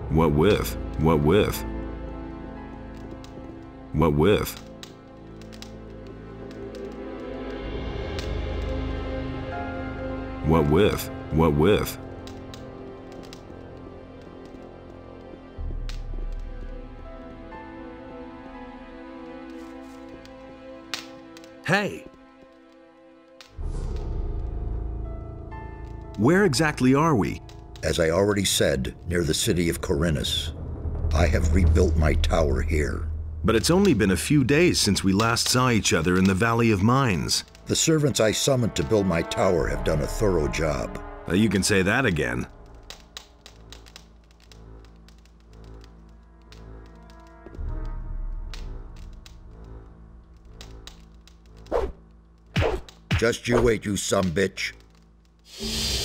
What with? What with? What with? What with? What with? Hey! Where exactly are we? As I already said, near the city of Corinus. I have rebuilt my tower here. But it's only been a few days since we last saw each other in the Valley of Mines. The servants I summoned to build my tower have done a thorough job. You can say that again. Just you wait, you sumbitch.